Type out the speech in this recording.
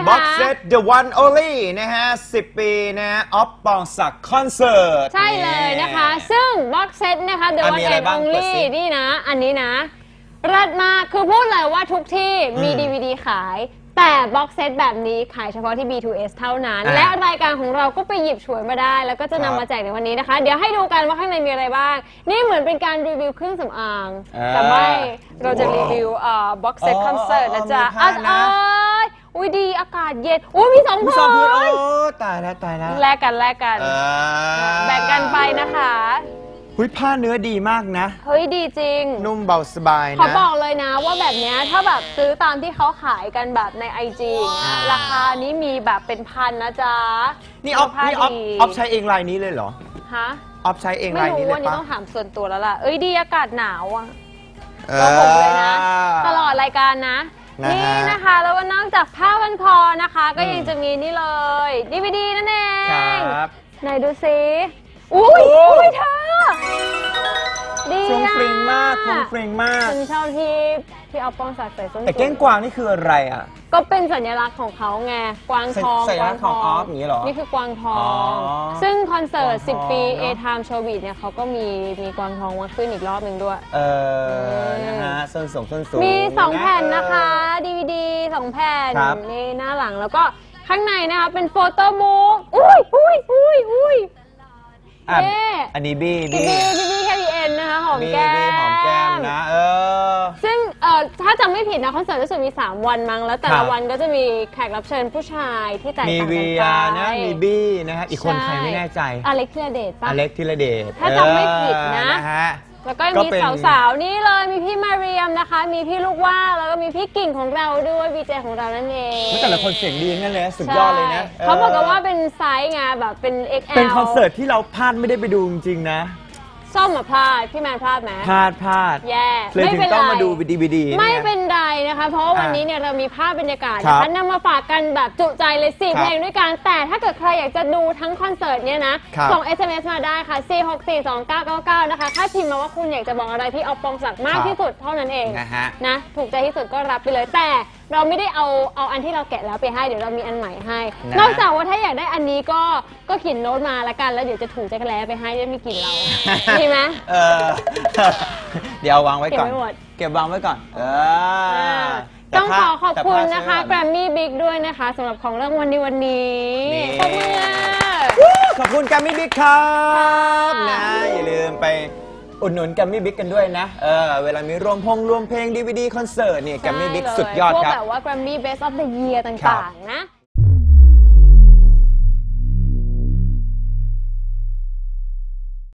บ็อกเซต The One Only นะฮะ10 ปีนะฮะอ๊อฟปองศักดิ์คอนเสิร์ตใช่เลยนะคะซึ่งบ็อกเซตนะคะ The One Only นี่นะอันนี้นะเลิศมากคือพูดเลยว่าทุกที่มี DVD ขายแต่บ็อกเซตแบบนี้ขายเฉพาะที่ B2S เท่านั้นและรายการของเราก็ไปหยิบฉวยมาได้แล้วก็จะนำมาแจกในวันนี้นะคะเดี๋ยวให้ดูกันว่าข้างในมีอะไรบ้างนี่เหมือนเป็นการรีวิวเครื่องสำอางแต่ไม่เราจะรีวิวบ็อกเซตคอนเสิร์ตนะจ๊ะอุ้ยดีอากาศเย็นอุ้ยมี2 ผืนโอ้ตายแล้วแลกกันแบ่งกันไปนะคะผ้าเนื้อดีมากนะเฮ้ยดีจริงนุ่มเบาสบายนะเขาบอกเลยนะว่าแบบนี้ถ้าแบบซื้อตามที่เขาขายกันแบบใน IG ราคานี้มีแบบเป็นพันนะจ๊ะนี่ออฟใช้เองลายนี้เลยเหรอฮะออฟใช้เองลายนี้เลยปะไม่รู้วันนี้ต้องถามส่วนตัวแล้วล่ะดีอากาศหนาวอ่ะก็ผมเลยนะตลอดรายการนะนี่นะคะแล้วก็นอกจากผ้าพันคอนะคะก็ยังจะมีนี่เลย DVD นั่นเองไหนดูซิอุ้ยเธอดีฟรุ้งฟริ้งมากฉันชอบที่เอาปองศักดิ์ใส่ส้นสูงแต่เก้งกวางนี่คืออะไรอ่ะก็เป็นสัญลักษณ์ของเขาไงกวางทองสัญลักษณ์ของออฟอย่างนี้หรอนี่คือกวางทองซึ่งคอนเสิร์ต10 ปี A-Time Showbiz เนี่ยเขาก็มีกวางทองมาขึ้นอีกรอบหนึ่งด้วยนะฮะส้นสูงมี2 แผ่นนะคะ DVD 2 แผ่นนี่หน้าหลังแล้วก็ข้างในนะคะเป็นโฟโต้บุ๊กอุ้ยอันนี้บี้แค่ดีเอ็นนะคะหอมแก้มนะซึ่งถ้าจำไม่ผิดนะคอนเสิร์ตรู้สึกมี3 วันมั้งแล้วแต่ละวันก็จะมีแขกรับเชิญผู้ชายที่แตกต่างกันไปมีนะมีบี้นะฮะอีกคนใครไม่แน่ใจอเล็กธีรเดชป่ะอเล็กธีรเดชถ้าจำไม่ผิดนะแล้วก็มีสาวๆนี่เลยมีพี่มาเรียมนะคะมีพี่ลูกว่าแล้วก็มีพี่กิ่งของเราด้วยวีเจของเรานั่นเองแต่ละคนเสียงดีนั่นเลยสุดยอดเลยนะเขาบอกกันว่าเป็นไซส์ไงแบบเป็น XL เป็นคอนเสิร์ตที่เราพลาดไม่ได้ไปดูจริงๆนะส้มพลาดพี่แมนพลาดไหมพลาดแย่ไม่เป็นไรต้องมาดู DVD ไม่เป็นไรนะคะเพราะว่าวันนี้เนี่ยเรามีภาพบรรยากาศนะคะนำมาฝากกันแบบจุใจเลย4 เพลงด้วยกันแต่ถ้าเกิดใครอยากจะดูทั้งคอนเสิร์ตเนี่ยนะส่ง SMS มาได้ค่ะ4642999นะคะถ้าพิมพ์มาว่าคุณอยากจะบอกอะไรพี่อ๊อฟปองศักดิ์มากที่สุดเท่านั้นเองนะถูกใจที่สุดก็รับไปเลยแต่เราไม่ได้เอาอันที่เราแกะแล้วไปให้เดี๋ยวเรามีอันใหม่ให้นอกจากว่าถ้าอยากได้อันนี้ก็เขียนโน้ตมาละกันแล้วเดี๋ยวจะถูกใจกันแล้วไปให้ได้ไม่กินเราดีไหมเดี๋ยววางไว้ก่อนเก็บวางไว้ก่อนต้องขอบคุณนะคะแกรมมี่บิ๊กด้วยนะคะสำหรับของรางวัลในวันนี้ขอบคุณแกรมมี่บิ๊กครับนะอย่าลืมไปอุดหนุนแกรมมี่บิ๊กกันด้วยนะเวลามีรวมเพลง DVD คอนเสิร์ตเนี่ยแกรมมี่บิ๊กสุดยอดครับพวกแบบว่าแกรมมี่ Best of the Year ต่างๆนะ